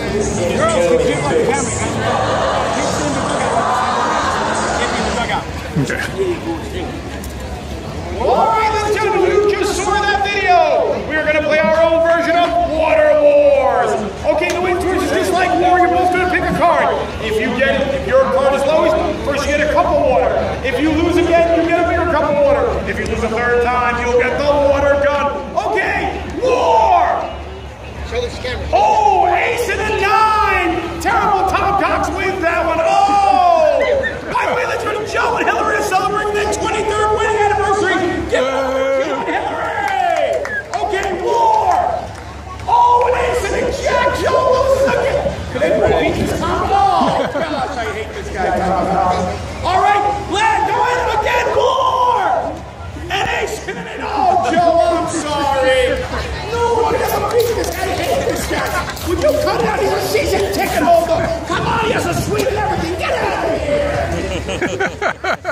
Okay. Alright, ladies and gentlemen, you just saw that video! We're gonna play our own version of Water Wars! Okay, the way it works is just like war, you're both gonna pick a card. If your card is lowest, first you get a cup of water. If you lose again, you get a bigger cup of water. If you lose a third time, you'll get the water gun. Okay, war! Show this camera. Oh, ace and a nine! Terrible Tom Cox wins that one. Oh! By the way, let's go to Joe and Hillary to celebrate their 23rd wedding anniversary. Give it up for Joe and Hillary! Okay, war! Oh, an ace and a jack! Joe loses again! Could anyone beat this Tom? Oh, gosh, I hate this guy, Tom Cox. All right, Vlad, go ahead again, war! An ace and an eight. Oh, Joe, I'm sorry. No one ever beat this guy. I hate this guy. Would you cut it out? He's a season ticket holder. Come on, he has a suite and everything. Get out of here.